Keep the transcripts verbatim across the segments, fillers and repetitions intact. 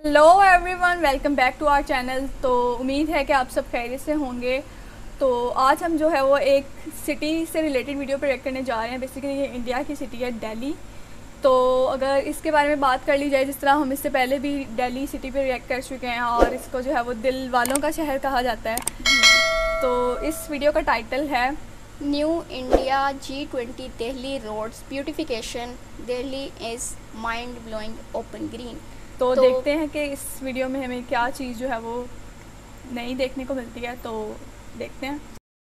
Hello everyone, welcome back to our channel. तो उम्मीद है कि आप सब खैरियत से होंगे। तो आज हम जो है वो एक सिटी से रिलेटेड वीडियो प्रोजेक्ट करने जा रहे हैं। बेसिकली ये इंडिया की सिटी है दिल्ली। तो अगर इसके बारे में बात कर ली जाए, जिस तरह हम इससे पहले भी दिल्ली सिटी पे रिएक्ट कर चुके हैं और इसको जो है वो दिल वालों का शहर कहा जाता है। तो इस वीडियो का टाइटल है new India G twenty Delhi roads beautification. Delhi is mind blowing open green. तो तो देखते हैं कि इस वीडियो में हमें क्या चीज़ जो है वो नई देखने को मिलती है। तो देखते हैं।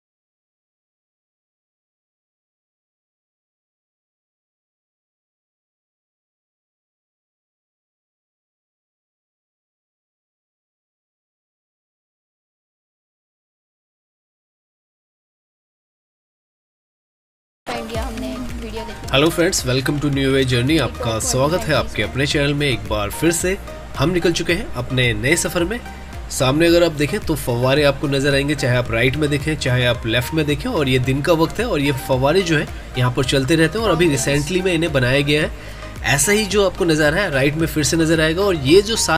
इंडिया हमने वीडियो देखी। Hello friends, welcome to new way journey. आपका स्वागत है आपके अपने चैनल में। एक बार फिर से हम निकल चुके हैं अपने नए सफ़र में। सामने अगर आप देखें तो फव्वारे आपको नज़र आएंगे, चाहे आप राइट में देखें चाहे आप लेफ़्ट में देखें। और ये दिन का वक्त है और ये फव्वारे जो है यहाँ पर चलते रहते हैं और अभी रिसेंटली में इन्हें बनाया गया है। ऐसा ही जो आपको नज़र है राइट में फिर से नज़र आएगा। और ये जो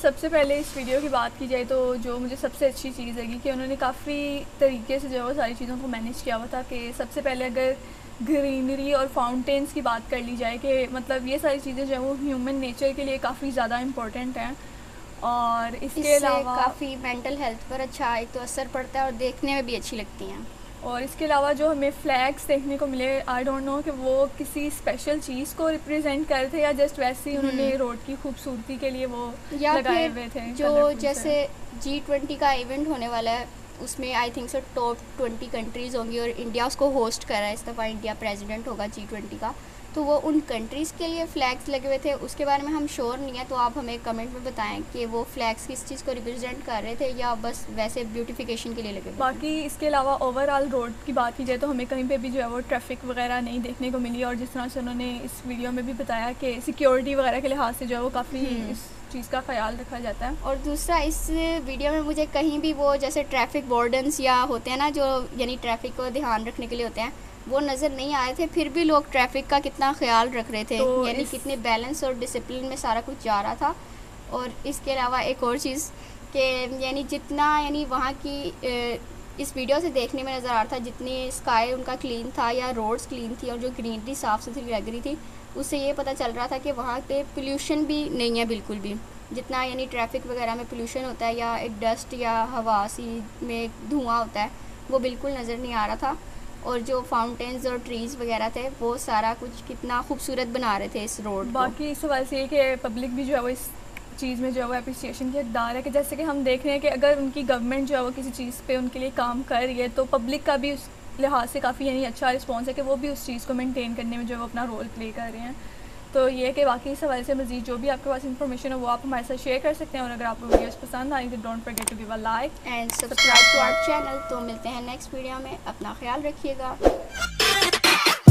सबसे पहले इस वीडियो की बात की जाए तो जो मुझे सबसे अच्छी चीज़ लगी कि उन्होंने काफ़ी तरीके से जो है वो सारी चीज़ों को मैनेज किया हुआ था। कि सबसे पहले अगर ग्रीनरी और फाउंटेन्स की बात कर ली जाए कि मतलब ये सारी चीज़ें जो है वो ह्यूमन नेचर के लिए काफ़ी ज़्यादा इम्पोर्टेंट हैं। और इसके अलावा काफ़ी मेंटल हेल्थ पर अच्छा एक तो असर पड़ता है और देखने में भी अच्छी लगती हैं। और इसके अलावा जो हमें फ्लैग्स देखने को मिले, आई डोंट नो कि वो किसी स्पेशल चीज़ को रिप्रेजेंट कर थे या जस्ट वैसे ही उन्होंने रोड की खूबसूरती के लिए वो लगाए हुए थे। जो जैसे जी ट्वेंटी का इवेंट होने वाला है उसमें I think so top twenty countries होंगी और इंडिया उसको होस्ट कर रहा है। इस दफ़ा इंडिया प्रेसिडेंट होगा जी ट्वेंटी का, तो वो उन कंट्रीज़ के लिए फ़्लैग्स लगे हुए थे। उसके बारे में हम श्योर नहीं है, तो आप हमें कमेंट में बताएं कि वो फ़्लैग्स किस चीज़ को रिप्रेजेंट कर रहे थे या बस वैसे ब्यूटिफिकेशन के लिए लगे हुए। बाकी इसके अलावा ओवरऑल रोड की बात की जाए तो हमें कहीं पे भी जो है वो ट्रैफिक वगैरह नहीं देखने को मिली। और जिस तरह से उन्होंने इस वीडियो में भी बताया कि सिक्योरिटी वगैरह के लिहाज से जो है वो काफ़ी इस चीज़ का ख्याल रखा जाता है। और दूसरा, इस वीडियो में मुझे कहीं भी वो जैसे ट्रैफिक वार्डन्स या होते हैं ना जो यानी ट्रैफिक को ध्यान रखने के लिए होते हैं, वो नज़र नहीं आए थे। फिर भी लोग ट्रैफिक का कितना ख्याल रख रहे थे, तो यानी कितने बैलेंस और डिसिप्लिन में सारा कुछ जा रहा था। और इसके अलावा एक और चीज़ कि यानी जितना यानी वहाँ की इस वीडियो से देखने में नज़र आ रहा था, जितनी स्काई उनका क्लीन था या रोड्स क्लीन थी और जो ग्रीनरी साफ़ सुथरी लग रही थी, उससे ये पता चल रहा था कि वहाँ पे पोल्यूशन भी नहीं है बिल्कुल भी। जितना यानी ट्रैफिक वगैरह में पोल्यूशन होता है या एक डस्ट या हवा सी में धुआं होता है, वो बिल्कुल नज़र नहीं आ रहा था। और जो फाउंटेन्स और ट्रीज़ वगैरह थे वो सारा कुछ कितना खूबसूरत बना रहे थे इस रोड को। बाकी इस सवाल से ये कि पब्लिक भी जो है वो इस चीज़ में जो है वो अप्रिसिएशन की हकदार है कि जैसे कि हम देख रहे हैं कि अगर उनकी गवर्नमेंट जो है वो किसी चीज़ पे उनके लिए काम कर रही है तो पब्लिक का भी उस लिहाज से काफ़ी यानी अच्छा रिस्पॉन्स है कि वो भी उस चीज़ को मेनटेन करने में जो है वो अपना रोल प्ले कर रहे हैं। तो ये कि बाकी इस हवाले से मज़ीद जो भी आपके पास इन्फॉर्मेशन हो वो आप हमारे साथ शेयर कर सकते हैं। और अगर आपको वीडियोस पसंद आई तो don't forget to give a like and subscribe to our channel. तो मिलते हैं नेक्स्ट वीडियो में, अपना ख्याल रखिएगा।